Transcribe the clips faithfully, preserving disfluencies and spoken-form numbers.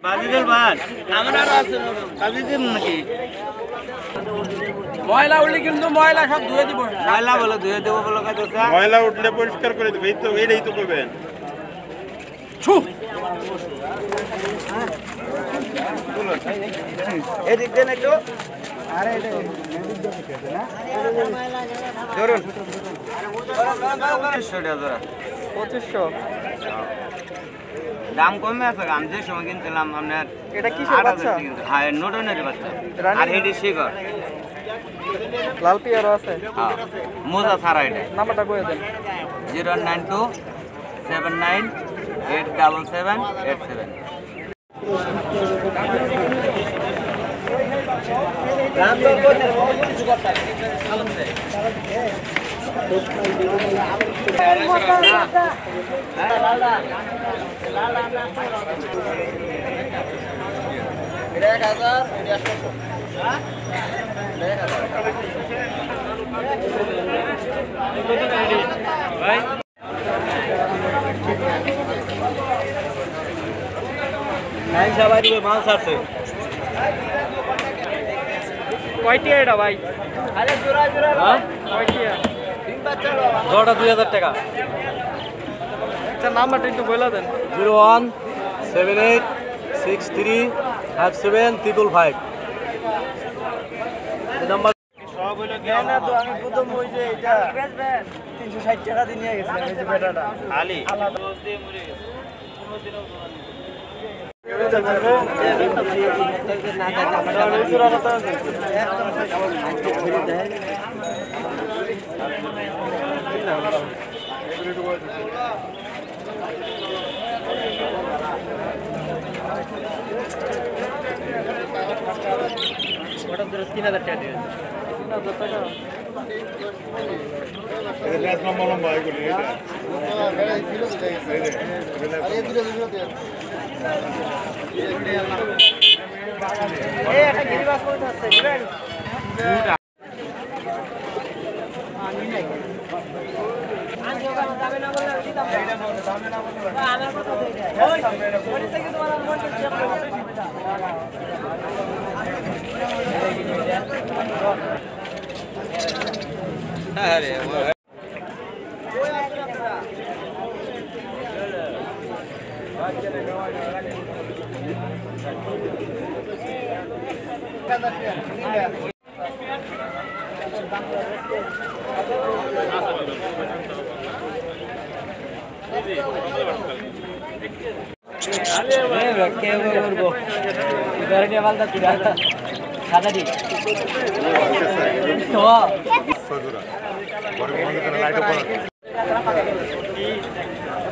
বাজিদের ভাত আমরা আরো আছে বাজিদের নাকি ময়লা উঠলে কিন্তু ময়লা সব ধুয়ে দিব ময়লা বলে ধুয়ে দেবো বলে কইতেছে ময়লা উঠলে পরিষ্কার করে দেব এই তো এইটাই তো করবেন ছু এদিক দেন একটু আরে এটা এদিক দিয়ে কেটে না ধরুন পঁচিশশো টাকা ধরা পঁচিশশো দাম কমে আছে আমি যে সময় কিনছিলাম আপনার এটা কিসের বাচ্চা হ্যাঁ নোটনের বাচ্চা আর হেডি শিকর লাল পিয়ারও আছে হ্যাঁ মোজা ছাড়া এটা নাম্বারটা কই দেন zero nine two seven nine eight double seven eight seven দাম তো কোনে কিছু করতে সালাম দে এক হাজার ভাই নাই সবাই দিবে মাল ছাড়ছে কয়টিয়া এটা ভাই আরে জোড়া জোড়া হ্যাঁ কয়টিয়া তিন বাচ্চা জোড়া দুই হাজার টাকা আচ্ছা নাম্বারটা একটু বলে দেন zero one seven eight six three five seven triple five number সব হইলো কি না তো আমি প্রথম ওই যে এটা তিনশো ষাট টাকা দিয়ে নিয়ে গেছিলাম এই যে বেটাটা খালি আলাদা দোষ দিয়ে মরে গেছে কোনোদিনও তিন হাজার টাকা দিয়ে তিন হাজার টাকা লম্বা লম্বা এগুলি একটা গিরিবাস করতে আসছে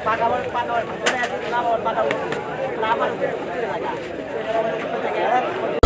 পাকা